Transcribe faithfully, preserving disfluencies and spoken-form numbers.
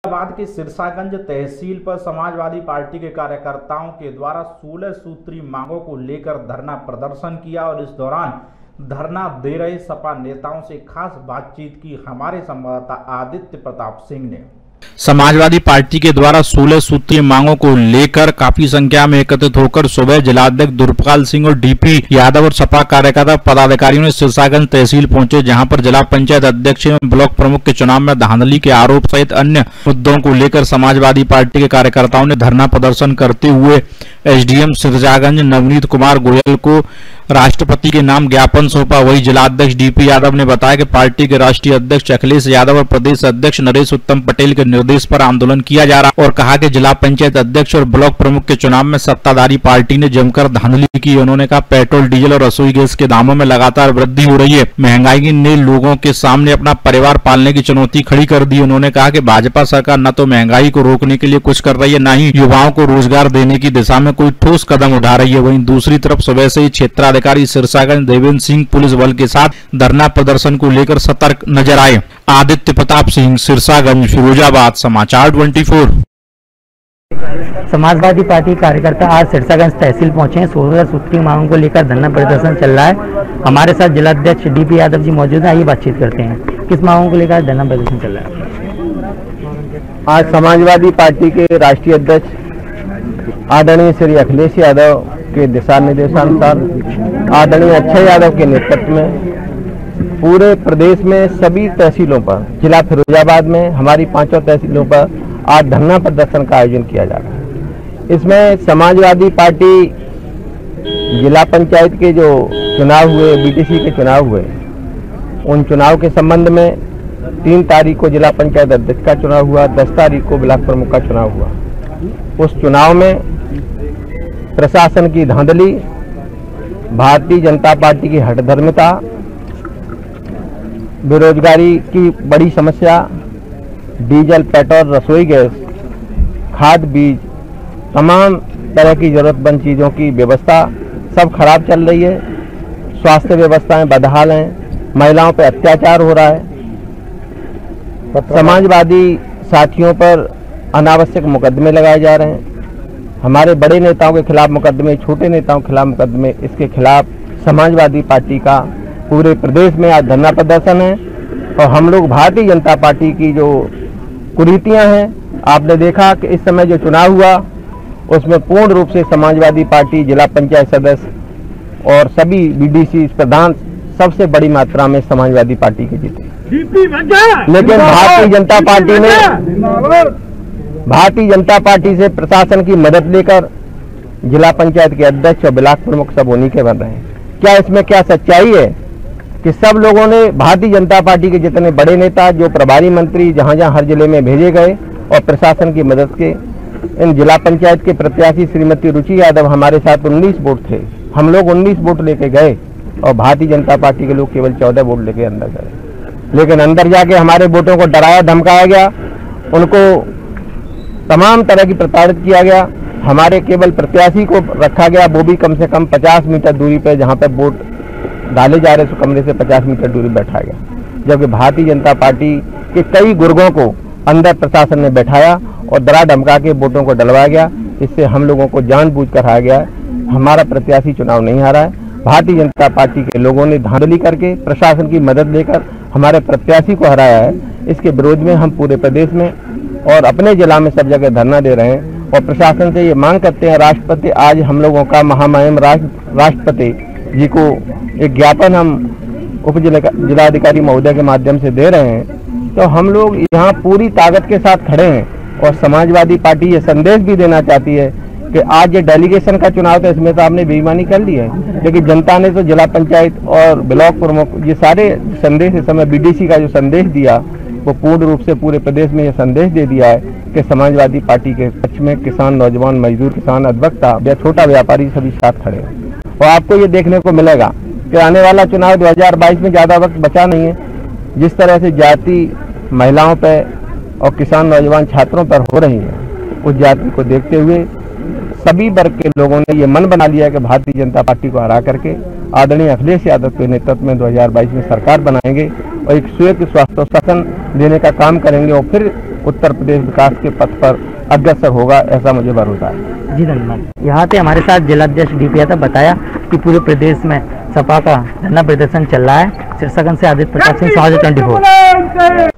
फरीदाबाद के सिरसागंज तहसील पर समाजवादी पार्टी के कार्यकर्ताओं के द्वारा सोलह सूत्री मांगों को लेकर धरना प्रदर्शन किया और इस दौरान धरना दे रहे सपा नेताओं से खास बातचीत की हमारे संवाददाता आदित्य प्रताप सिंह ने। समाजवादी पार्टी के द्वारा सोलह सूत्रीय मांगों को लेकर काफी संख्या में एकत्रित होकर सुबह जिलाध्यक्ष दुर्पपाल सिंह और डीपी यादव और सपा कार्यकर्ता पदाधिकारियों ने सिरसागंज तहसील पहुंचे, जहां पर जिला पंचायत अध्यक्ष एवं ब्लॉक प्रमुख के चुनाव में धांधली के आरोप सहित अन्य मुद्दों को लेकर समाजवादी पार्टी के कार्यकर्ताओं ने धरना प्रदर्शन करते हुए एसडीएम सिरसागंज नवनीत कुमार गोयल को राष्ट्रपति के नाम ज्ञापन सौंपा। वही जिलाध्यक्ष डीपी यादव ने बताया कि पार्टी के राष्ट्रीय अध्यक्ष अखिलेश यादव और प्रदेश अध्यक्ष नरेश उत्तम पटेल के निर्देश पर आंदोलन किया जा रहा और कहा कि जिला पंचायत अध्यक्ष और ब्लॉक प्रमुख के चुनाव में सत्ताधारी पार्टी ने जमकर धांधली की। उन्होंने कहा पेट्रोल डीजल और रसोई गैस के दामों में लगातार वृद्धि हो रही है, महंगाई ने लोगों के सामने अपना परिवार पालने की चुनौती खड़ी कर दी। उन्होंने कहा कि भाजपा सरकार न तो महंगाई को रोकने के लिए कुछ कर रही है, न ही युवाओं को रोजगार देने की दिशा में कोई ठोस कदम उठा रही है। वहीं दूसरी तरफ सुबह से ही क्षेत्राधिकारी सिरसागंज देवेंद्र सिंह पुलिस बल के साथ धरना प्रदर्शन को लेकर सतर्क नजर आए। आदित्य प्रताप सिंह, सिरसागंज, फिरोजाबाद, समाचार चौबीस। समाजवादी पार्टी कार्यकर्ता आज सिरसागंज तहसील पहुंचे हैं। सोलह सूत्री मांगों को लेकर धरना प्रदर्शन चल रहा है। हमारे साथ जिलाध्यक्ष डीपी यादव जी मौजूद हैं। आइए बातचीत करते हैं, किस मांगों को लेकर धरना प्रदर्शन चल रहा है। आज समाजवादी पार्टी के राष्ट्रीय अध्यक्ष आदरणीय श्री अखिलेश यादव के दिशा निर्देशानुसार आदरणीय अक्षय यादव के नेतृत्व में पूरे प्रदेश में सभी तहसीलों पर, जिला फिरोजाबाद में हमारी पांचों तहसीलों पर आज धरना प्रदर्शन का आयोजन किया जा रहा है। इसमें समाजवादी पार्टी जिला पंचायत के जो चुनाव हुए, बीटीसी के चुनाव हुए, उन चुनाव के संबंध में तीन तारीख को जिला पंचायत अध्यक्ष का चुनाव हुआ, दस तारीख को ब्लॉक प्रमुख का चुनाव हुआ। उस चुनाव में प्रशासन की धांधली, भारतीय जनता पार्टी की हठधर्मिता, बेरोजगारी की बड़ी समस्या, डीजल, पेट्रोल, रसोई गैस, खाद, बीज, तमाम तरह की जरूरतमंद चीज़ों की व्यवस्था सब खराब चल रही है। स्वास्थ्य व्यवस्थाएं बदहाल हैं, महिलाओं पर अत्याचार हो रहा है, समाजवादी साथियों पर अनावश्यक मुकदमे लगाए जा रहे हैं, हमारे बड़े नेताओं के खिलाफ मुकदमे, छोटे नेताओं के खिलाफ मुकदमे। इसके खिलाफ समाजवादी पार्टी का पूरे प्रदेश में आज धरना प्रदर्शन है। और हम लोग भारतीय जनता पार्टी की जो कुरीतियां हैं, आपने देखा कि इस समय जो चुनाव हुआ उसमें पूर्ण रूप से समाजवादी पार्टी, जिला पंचायत सदस्य और सभी बीडीसी प्रधान सबसे बड़ी मात्रा में समाजवादी पार्टी के जीते। लेकिन भारतीय जनता पार्टी ने भारतीय जनता पार्टी से प्रशासन की मदद लेकर जिला पंचायत के अध्यक्ष और ब्लॉक प्रमुख सब उन्हीं के बन रहे हैं। क्या इसमें क्या सच्चाई है कि सब लोगों ने, भारतीय जनता पार्टी के जितने बड़े नेता, जो प्रभारी मंत्री जहां जहां हर जिले में भेजे गए और प्रशासन की मदद के, इन जिला पंचायत के प्रत्याशी श्रीमती रुचि यादव हमारे साथ उन्नीस वोट थे, हम लोग उन्नीस वोट लेके गए और भारतीय जनता पार्टी के लोग केवल चौदह वोट लेके अंदर गए। लेकिन अंदर जाके हमारे वोटों को डराया धमकाया गया, उनको तमाम तरह की प्रताड़ित किया गया। हमारे केवल प्रत्याशी को रखा गया, वो भी कम से कम पचास मीटर दूरी पे, जहां पे वोट डाले जा रहे, कमरे से पचास मीटर दूरी बैठा गया। जबकि भारतीय जनता पार्टी के कई गुर्गों को अंदर प्रशासन ने बैठाया और डरा धमका के वोटों को डलवाया गया। इससे हम लोगों को जानबूझ कर हारा गया है। हमारा प्रत्याशी चुनाव नहीं हारा है। भारतीय जनता पार्टी के लोगों ने धांधली करके, प्रशासन की मदद लेकर हमारे प्रत्याशी को हराया है। इसके विरोध में हम पूरे प्रदेश में और अपने जिला में सब जगह धरना दे रहे हैं और प्रशासन से ये मांग करते हैं। राष्ट्रपति, आज हम लोगों का महामहिम राष्ट्र राष्ट्रपति जी को एक ज्ञापन हम उप जिलाधिकारी महोदय के माध्यम से दे रहे हैं। तो हम लोग यहाँ पूरी ताकत के साथ खड़े हैं और समाजवादी पार्टी ये संदेश भी देना चाहती है कि आज ये डेलीगेशन का चुनाव था, इसमें तो आपने बेईमानी कर ली है, लेकिन जनता ने तो जिला पंचायत और ब्लॉक प्रमुख ये सारे संदेश, इस समय बीडीसी का जो संदेश दिया वो पूर्ण रूप से पूरे प्रदेश में ये संदेश दे दिया है कि समाजवादी पार्टी के पक्ष में किसान, नौजवान, मजदूर, किसान, अधिवक्ता या छोटा व्यापारी सभी साथ खड़े हैं। और आपको ये देखने को मिलेगा कि आने वाला चुनाव दो हजार बाईस में ज़्यादा वक्त बचा नहीं है। जिस तरह से जाति महिलाओं पर और किसान, नौजवान, छात्रों पर हो रही है, उस जाति को देखते हुए सभी वर्ग के लोगों ने ये मन बना लिया कि भारतीय जनता पार्टी को हरा करके आदरणीय अखिलेश यादव के नेतृत्व में दो हजार बाईस में सरकार बनाएंगे और एक स्वेत स्वास्थ्य शासन देने का काम करेंगे और फिर उत्तर प्रदेश विकास के पथ पर अग्रसर होगा, ऐसा मुझे भरोसा है। जी धन्यवाद। यहाँ पे हमारे साथ जिलाध्यक्ष डीपी यादव बताया कि पूरे प्रदेश में सपा का धरना प्रदर्शन चल रहा है। सिरसागंज से आदित्य प्रताप सिंह, समाज ट्वेंटी फोर।